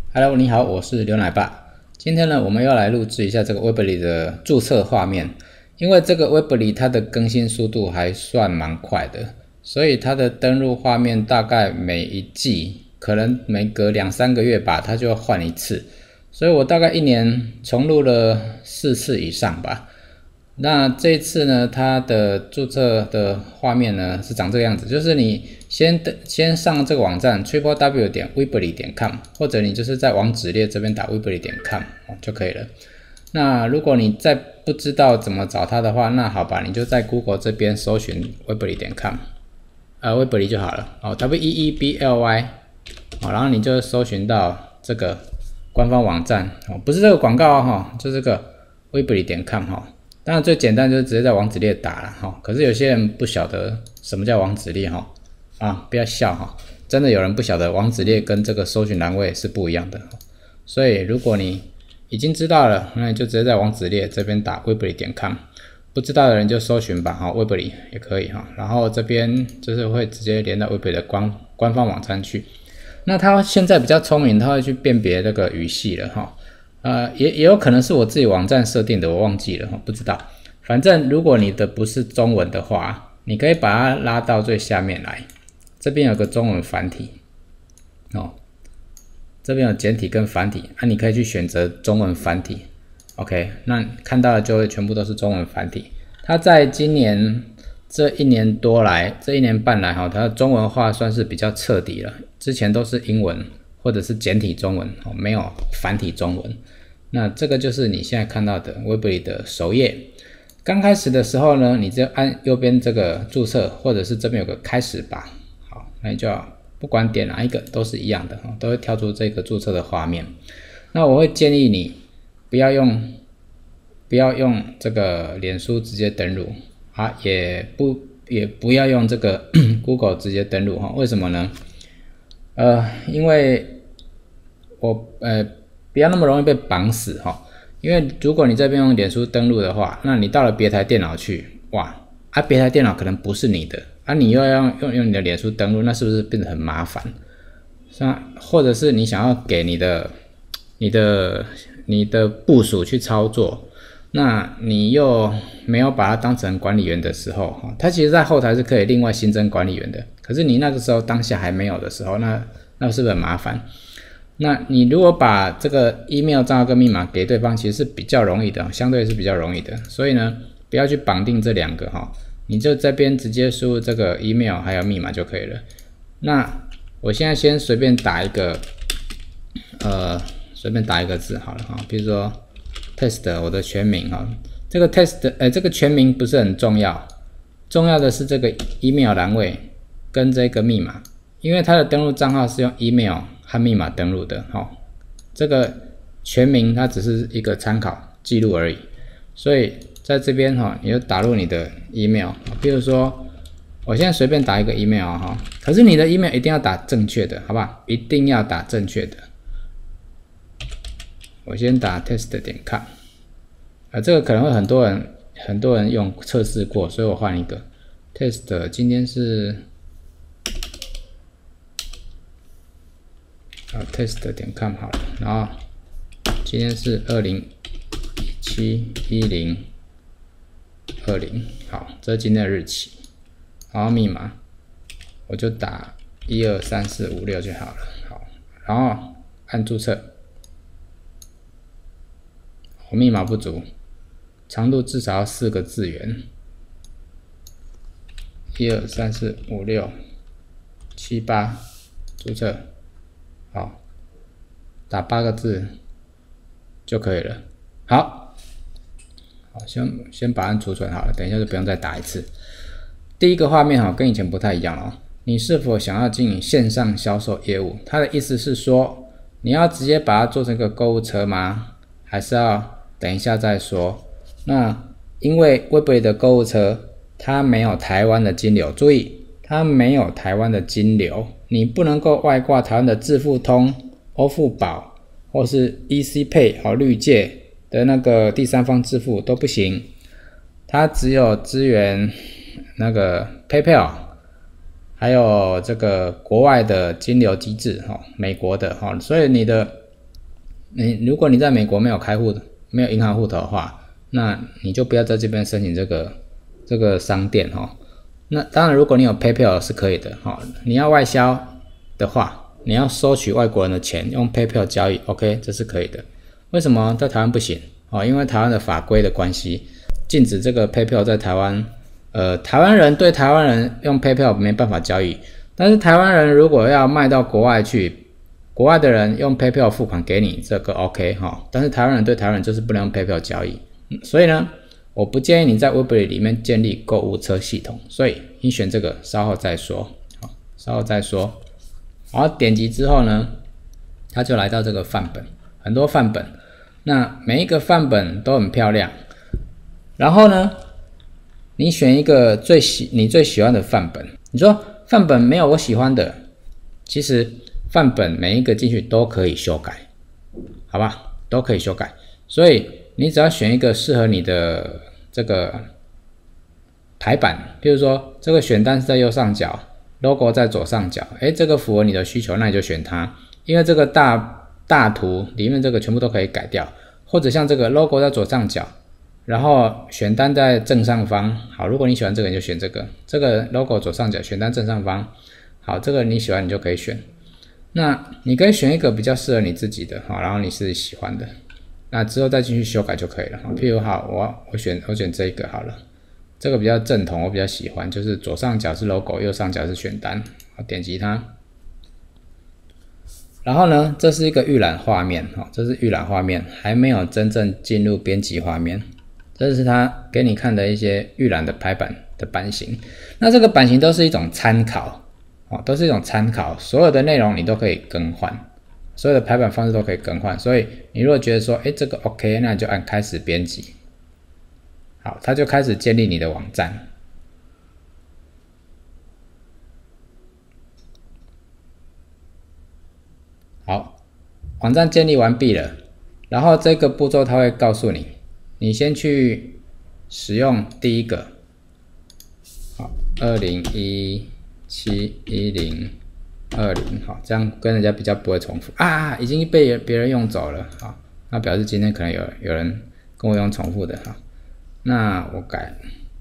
Hello，你好，我是刘奶爸。今天呢，我们要来录制一下这个 Weebly 的注册画面，因为这个 Weebly 它的更新速度还算蛮快的，所以它的登录画面大概每一季可能每隔2-3个月吧，它就要换一次，所以我大概一年重录了4次以上吧。那这一次呢，它的注册的画面呢是长这个样子，就是你先上这个网站 www.weebly.com， 或者你就是在网址列这边打 weebly.com 就可以了。那如果你再不知道怎么找它的话，那好吧，你就在 Google 这边搜寻 weebly.com， Weebly 就好了，Weebly，然后你就搜寻到这个官方网站，不是这个广告就这个 weebly.com 当然最简单就是直接在网址列打了可是有些人不晓得什么叫网址列不要笑真的有人不晓得网址列跟这个搜寻栏位是不一样的所以如果你已经知道了，那你就直接在网址列这边打 weebly.com， 不知道的人就搜寻吧weebly 也可以然后这边就是会直接连到 weebly 的官方网站去。那它现在比较聪明，它会去辨别这个语系了也有可能是我自己网站设定的，我忘记了不知道。反正如果你的不是中文的话，你可以把它拉到最下面来，这边有个中文繁体这边有简体跟繁体你可以去选择中文繁体 OK， 那看到的就会全部都是中文繁体。它在今年这1年多来，这1年半来它的中文化算是比较彻底了，之前都是英文或者是简体中文没有繁体中文。那这个就是你现在看到的 Weebly 的首页。刚开始的时候呢，你只要按右边这个注册，或者是这边有个开始吧，好，那你就要不管点哪一个都是一样的都会跳出这个注册的画面。那我会建议你不要用这个脸书直接登录也不要用这个Google 直接登录为什么呢？因为我不要那么容易被绑死因为如果你这边用脸书登录的话，那你到了别台电脑去，别台电脑可能不是你的你又要用你的脸书登录，那是不是变得很麻烦？或者是你想要给你的部属去操作，那你又没有把它当成管理员的时候它其实在后台是可以另外新增管理员的，可是你那个时候当下还没有的时候，那是不是很麻烦？那你如果把这个 email 账号跟密码给对方，其实是比较容易的，相对是比较容易的。所以呢，不要去绑定这2个你就这边直接输入这个 email 还有密码就可以了。那我现在先随便打一个字好了比如说 test 我的全名这个 test 这个全名不是很重要，重要的是这个 email 栏位跟这个密码，因为它的登录账号是用 email 和密码登录的这个全名它只是一个参考记录而已，所以在这边你就打入你的 email， 比如说我现在随便打一个 email 可是你的 email 一定要打正确的，好不好？一定要打正确的。我先打 test.com， 这个可能会很多人用测试过，所以我换一个 test， 今天是test.com 好了，然后今天是20171020，好，这是今天的日期，然后密码我就打123456就好了，好，然后按注册，我密码不足，长度至少要4个字元，12345678注册。好，打8个字就可以了。好，先把它储存好了，等一下就不用再打一次。第一个画面跟以前不太一样你是否想要经营线上销售业务？它的意思是说，你要直接把它做成一个购物车吗？还是要等一下再说？那因为 Weebly 的购物车它没有台湾的金流，注意，它没有台湾的金流。你不能够外挂台湾的智富通、欧付宝或是 ECPay 绿界的那个第三方支付都不行，它只有支援那个 PayPal， 还有这个国外的金流机制美国的所以你的如果你在美国没有开户的，没有银行户头的话，那你就不要在这边申请这个商店哈。那当然，如果你有 PayPal 是可以的哈。你要外销的话，你要收取外国人的钱，用 PayPal 交易 ，OK， 这是可以的。为什么在台湾不行？因为台湾的法规的关系，禁止这个 PayPal 在台湾。台湾人对台湾人用 PayPal 没办法交易，但是台湾人如果要卖到国外去，国外的人用 PayPal 付款给你，这个 OK 哈。但是台湾人对台湾人就是不能用 PayPal 交易，所以呢，我不建议你在 Weebly 里面建立购物车系统，所以你选这个稍后再说，好，稍后再说。然后点击之后呢，它就来到这个范本，很多范本，那每一个范本都很漂亮。然后呢，你选一个你最喜欢的范本。你说范本没有我喜欢的，其实范本每一个进去都可以修改，好吧？都可以修改。所以你只要选一个适合你的这个排版，譬如说这个选单是在右上角 ，logo 在左上角，这个符合你的需求，那你就选它。因为这个大图里面这个全部都可以改掉，或者像这个 logo 在左上角。然后选单在正上方，好，如果你喜欢这个你就选这个 logo 左上角，选单正上方，好，这个你喜欢你就可以选。那你可以选一个比较适合你自己的，好，然后你是喜欢的，那之后再进去修改就可以了。譬如好，我选这个好了，这个比较正统，我比较喜欢，就是左上角是 logo， 右上角是选单，好，点击它。然后呢，这是一个预览画面，这是预览画面，还没有真正进入编辑画面。这是他给你看的一些预览的排版的版型，那这个版型都是一种参考，都是一种参考，所有的内容你都可以更换，所有的排版方式都可以更换，所以你如果觉得说，这个 OK， 那你就按开始编辑，好，它就开始建立你的网站。好，网站建立完毕了，然后这个步骤它会告诉你。你先去使用第一个，好，20171020，好，这样跟人家比较不会重复啊，已经被别人用走了，好，那表示今天可能有人跟我用重复的，好，那我改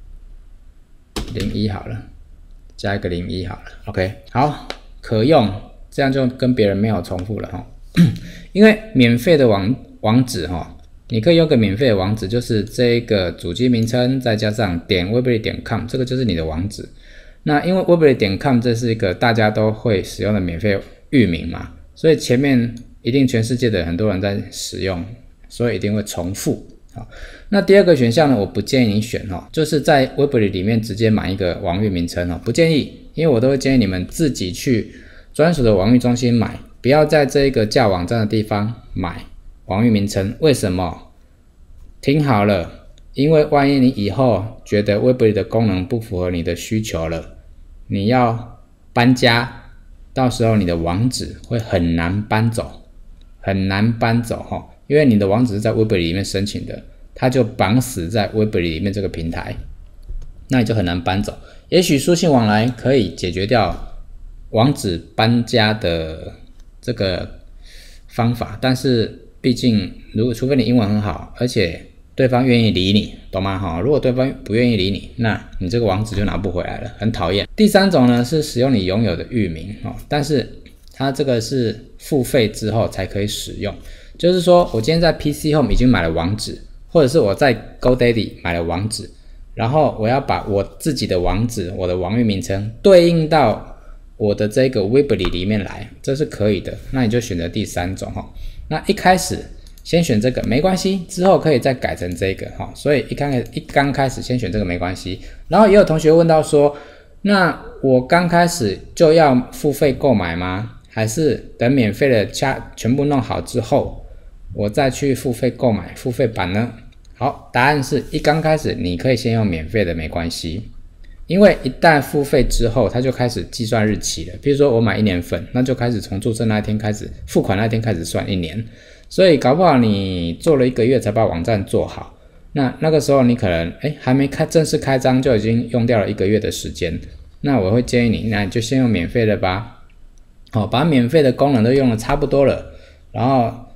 01好了，加一个01好了 ，OK， 好，可用，这样就跟别人没有重复了哈，因为免费的网址哈。你可以用个免费的网址，就是这个主机名称再加上.weebly.com， 这个就是你的网址。那因为 weebly.com 这是一个大家都会使用的免费域名嘛，所以前面一定全世界的很多人在使用，所以一定会重复。好，那第二个选项呢，我不建议你选就是在 Weebly 里面直接买一个网域名称不建议，因为我都会建议你们自己去专属的网域中心买，不要在这个架网站的地方买。网域名称为什么？听好了，因为万一你以后觉得 Weebly 的功能不符合你的需求了，你要搬家，到时候你的网址会很难搬走，因为你的网址是在 Weebly 里面申请的，它就绑死在 Weebly 里面这个平台，那你就很难搬走。也许书信往来可以解决掉网址搬家的这个方法，但是毕竟除非你英文很好，而且对方愿意理你，懂吗？如果对方不愿意理你，那你这个网址就拿不回来了，很讨厌。第三种呢是使用你拥有的域名，但是它这个是付费之后才可以使用，就是说我今天在 PC Home 已经买了网址，或者是我在 GoDaddy 买了网址，然后我要把我自己的网址，我的网域名称对应到我的这个 Weebly 里面来，这是可以的。那你就选择第三种那一开始先选这个没关系，之后可以再改成这个所以刚开始先选这个没关系。然后也有同学问到说，那我刚开始就要付费购买吗？还是等免费的全部弄好之后，我再去付费购买付费版呢？好，答案是刚开始你可以先用免费的没关系，因为一旦付费之后，它就开始计算日期了。比如说我买1年份，那就开始从注册那天开始，付款那天开始算1年。所以搞不好你做了1个月才把网站做好，那个时候你可能还没正式开张就已经用掉了1个月的时间。那我会建议你，那你就先用免费的吧。把免费的功能都用的差不多了，然后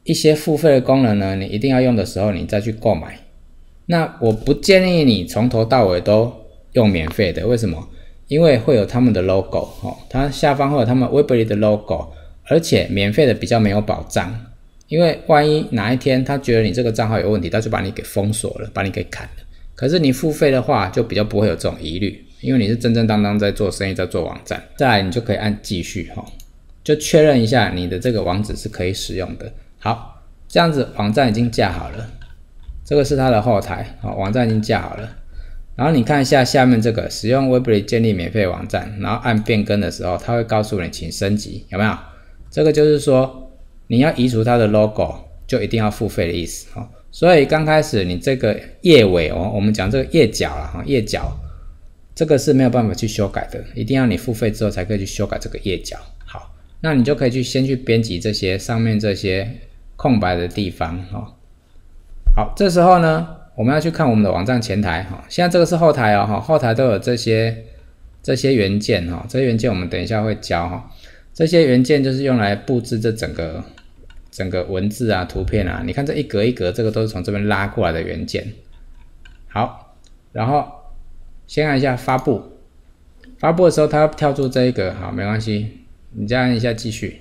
一些付费的功能呢，你一定要用的时候，你再去购买。那我不建议你从头到尾都用免费的，为什么？因为会有他们的 logo 它下方会有他们 Weebly 的 logo， 而且免费的比较没有保障，因为万一哪一天他觉得你这个账号有问题，他就把你给封锁了，把你给砍了。可是你付费的话，就比较不会有这种疑虑，因为你是正正当当在做生意，在做网站。再来，你就可以按继续就确认一下你的这个网址是可以使用的。好，这样子网站已经架好了，这个是它的后台，网站已经架好了。然后你看一下下面这个使用 Weebly 建立免费网站，然后按变更的时候，它会告诉你请升级，有没有？这个就是说你要移除它的 logo， 就一定要付费的意思所以刚开始你这个页尾我们讲这个页角啦页角，这个是没有办法去修改的，一定要你付费之后才可以去修改这个页角。好，那你就可以先去编辑这些上面这些空白的地方好，这时候呢，我们要去看我们的网站前台现在这个是后台后台都有这些元件这些元件我们等一下会教这些元件就是用来布置这整个文字啊、图片啊，你看这一格一格，这个都是从这边拉过来的元件。好，然后先按一下发布，发布的时候它要跳出这一个，好，没关系，你再按一下继续。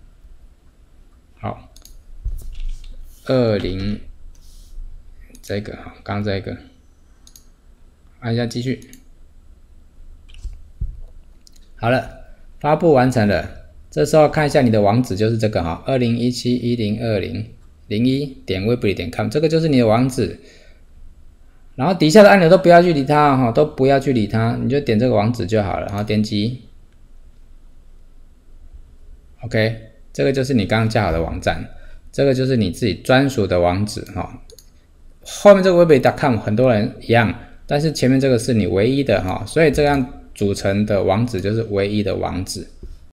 好，20这个刚刚这个，按一下继续。好了，发布完成了。这时候看一下你的网址就是这个2017102001.weebly.com， 这个就是你的网址。然后底下的按钮都不要去理它都不要去理它，你就点这个网址就好了，然后点击 OK， 这个就是你刚刚架好的网站，这个就是你自己专属的网址后面这个 weebly.com 很多人一样，但是前面这个是你唯一的所以这样组成的网址就是唯一的网址。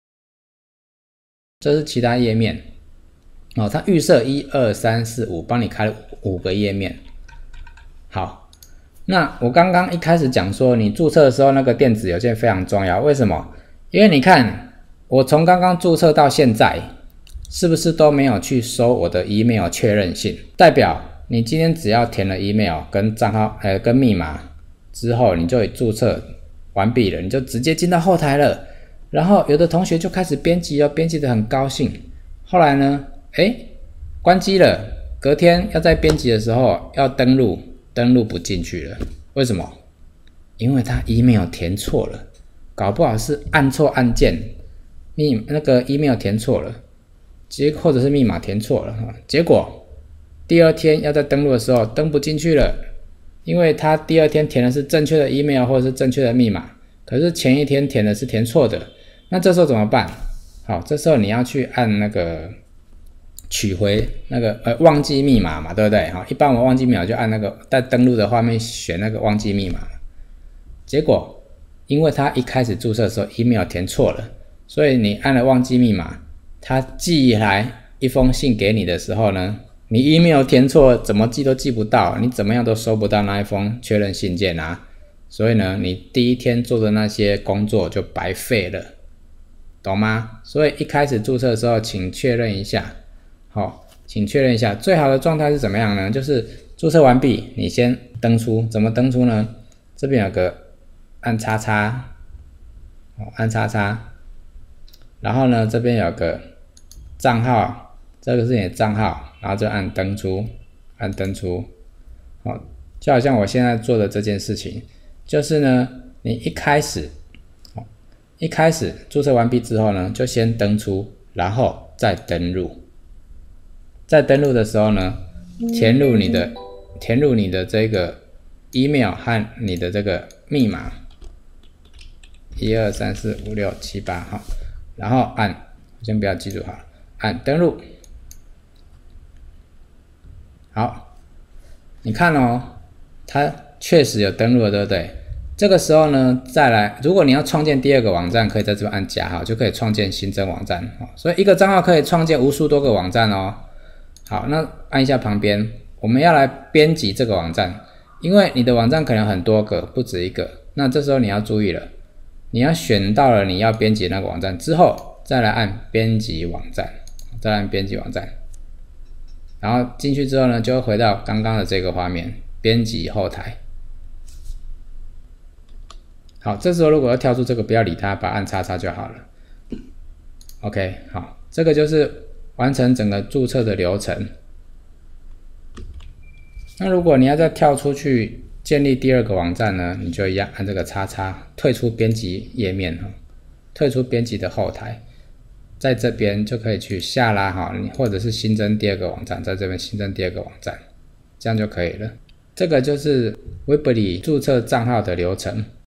这是其他页面它预设1、2、3、4、5，帮你开了5个页面。好，那我刚刚一开始讲说，你注册的时候那个电子邮件非常重要，为什么？因为你看，我从刚刚注册到现在，是不是都没有去收我的 email 确认信？代表你今天只要填了 email 跟账号跟密码之后，你就注册完毕了，你就直接进到后台了。然后有的同学就开始编辑编辑得很高兴。后来呢，关机了。隔天要在编辑的时候要登录不进去了。为什么？因为他 email 填错了，搞不好是按错按键，那个 email 填错了，或者是密码填错了，结果第二天要在登录的时候登不进去了，因为他第二天填的是正确的 email 或者是正确的密码，可是前一天填的是填错的。那这时候怎么办？好，这时候你要去按那个取回那个忘记密码嘛，对不对？好，一般我们忘记密码就按那个在登录的画面选那个忘记密码。结果因为他一开始注册的时候 email 填错了，所以你按了忘记密码，他寄来一封信给你的时候呢，你 email 填错，怎么寄都寄不到，你怎么样都收不到那一封确认信件啊。所以呢，你第一天做的那些工作就白费了。懂吗？所以一开始注册的时候请确认一下请确认一下。最好的状态是怎么样呢？就是注册完毕，你先登出。怎么登出呢？这边有个按叉叉按叉叉，然后呢这边有个账号，这个是你的账号，然后就按登出，按登出就好像我现在做的这件事情，就是呢你一开始注册完毕之后呢，就先登出，然后再登录。在登录的时候呢，填入你的这个 email 和你的这个密码，1234567好，然后按，先不要记住好了，按登录。好，你看它确实有登录了，对不对？这个时候呢，再来，如果你要创建第二个网站，可以在这边按加号，就可以创建新增网站。所以一个账号可以创建无数多个网站好，那按一下旁边，我们要来编辑这个网站，因为你的网站可能很多个，不止一个。那这时候你要注意了，你要选到了你要编辑那个网站之后，再来按编辑网站，再按编辑网站。 然后进去之后呢，就会回到刚刚的这个画面，编辑后台。好，这时候如果要跳出这个，不要理它，把它按叉叉就好了。OK， 好，这个就是完成整个注册的流程。那如果你要再跳出去建立第二个网站呢，你就一样按这个叉叉，退出编辑页面，退出编辑的后台，在这边就可以去下拉哈，或者是新增第二个网站，在这边新增第二个网站，这样就可以了。这个就是 Weebly 注册账号的流程。